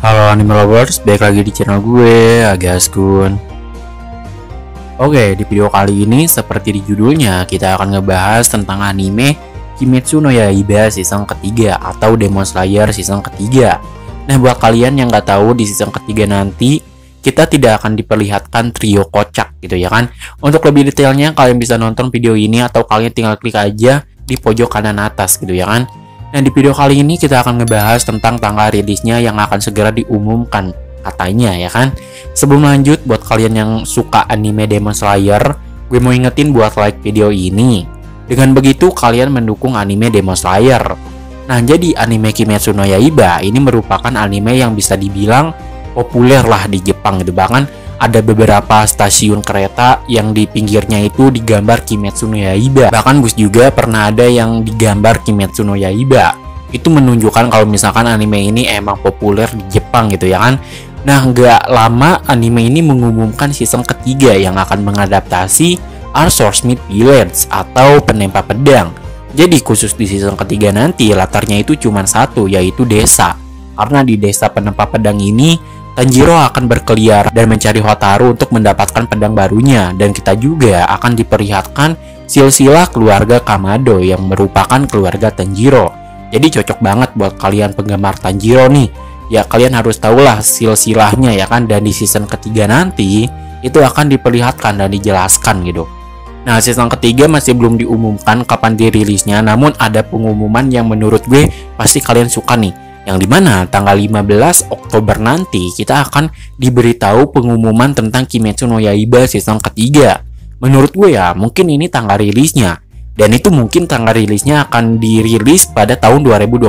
Halo anime lovers, balik lagi di channel gue, Agaskun. Oke, di video kali ini seperti di judulnya, kita akan ngebahas tentang anime Kimetsu no Yaiba season ketiga atau Demon Slayer season ketiga. Nah, buat kalian yang nggak tahu, di season ketiga nanti kita tidak akan diperlihatkan trio kocak gitu ya kan. Untuk lebih detailnya kalian bisa nonton video ini atau kalian tinggal klik aja di pojok kanan atas gitu ya kan. Nah, di video kali ini kita akan ngebahas tentang tanggal rilisnya yang akan segera diumumkan katanya ya kan. Sebelum lanjut, buat kalian yang suka anime Demon Slayer, gue mau ingetin buat like video ini. Dengan begitu kalian mendukung anime Demon Slayer. Nah, jadi anime Kimetsu no Yaiba ini merupakan anime yang bisa dibilang populer lah di Jepang gitu. Bahkan ada beberapa stasiun kereta yang di pinggirnya itu digambar Kimetsu no Yaiba. Bahkan bus juga pernah ada yang digambar Kimetsu no Yaiba. Itu menunjukkan kalau misalkan anime ini emang populer di Jepang gitu ya kan. Nah, nggak lama anime ini mengumumkan season ketiga yang akan mengadaptasi Our Swordsmith Village atau Penempa Pedang. Jadi khusus di season ketiga nanti latarnya itu cuma satu, yaitu desa. Karena di desa Penempa Pedang ini Tanjiro akan berkeliaran dan mencari Hotaru untuk mendapatkan pedang barunya, dan kita juga akan diperlihatkan silsilah keluarga Kamado yang merupakan keluarga Tanjiro. Jadi cocok banget buat kalian penggemar Tanjiro nih. Ya, kalian harus tahulah silsilahnya ya kan, dan di season ketiga nanti itu akan diperlihatkan dan dijelaskan gitu. Nah, season ketiga masih belum diumumkan kapan dirilisnya, namun ada pengumuman yang menurut gue pasti kalian suka nih. Yang dimana tanggal 15 Oktober nanti kita akan diberitahu pengumuman tentang Kimetsu no Yaiba season ketiga. Menurut gue ya, mungkin ini tanggal rilisnya. Dan itu mungkin tanggal rilisnya akan dirilis pada tahun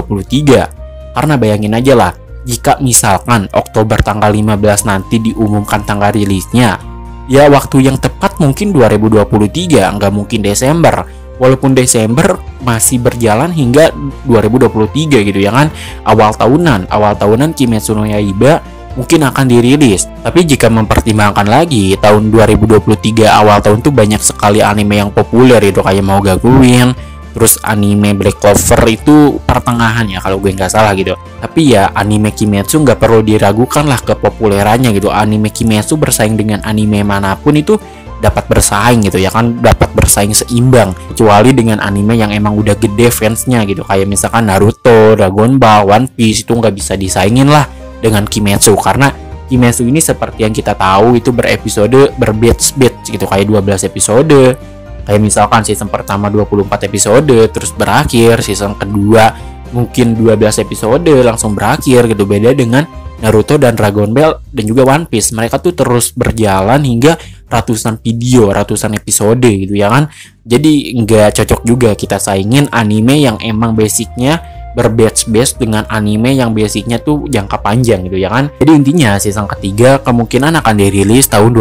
2023. Karena bayangin aja lah, jika misalkan Oktober tanggal 15 nanti diumumkan tanggal rilisnya, ya waktu yang tepat mungkin 2023, nggak mungkin Desember. Walaupun Desember masih berjalan hingga 2023 gitu ya kan. Awal tahunan Kimetsu no Yaiba mungkin akan dirilis. Tapi jika mempertimbangkan lagi, tahun 2023 awal tahun tuh banyak sekali anime yang populer itu, kayak mau Gaguin, terus anime Black Clover itu pertengahan ya kalau gue nggak salah gitu. Tapi ya anime Kimetsu nggak perlu diragukan lah kepopulerannya gitu. Anime Kimetsu bersaing dengan anime manapun itu dapat bersaing gitu ya kan, dapat bersaing seimbang, kecuali dengan anime yang emang udah gede fansnya gitu, kayak misalkan Naruto, Dragon Ball, One Piece, itu nggak bisa disaingin lah dengan Kimetsu. Karena Kimetsu ini seperti yang kita tahu itu berepisode, berbatch gitu, kayak 12 episode, kayak misalkan season pertama 24 episode terus berakhir, season kedua mungkin 12 episode langsung berakhir gitu. Beda dengan Naruto dan Dragon Ball dan juga One Piece, mereka tuh terus berjalan hingga ratusan video, ratusan episode gitu ya kan. Jadi nggak cocok juga kita saingin anime yang emang basicnya berbatch-based dengan anime yang basicnya tuh jangka panjang gitu ya kan. Jadi intinya season ketiga kemungkinan akan dirilis tahun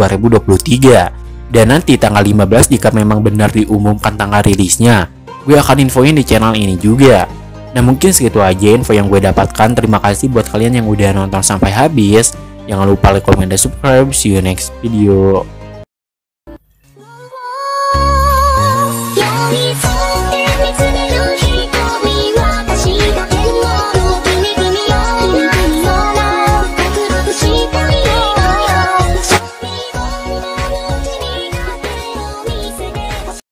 2023. Dan nanti tanggal 15 jika memang benar diumumkan tanggal rilisnya, gue akan infoin di channel ini juga. Nah, mungkin segitu aja info yang gue dapatkan. Terima kasih buat kalian yang udah nonton sampai habis. Jangan lupa like, comment, dan subscribe. See you next video.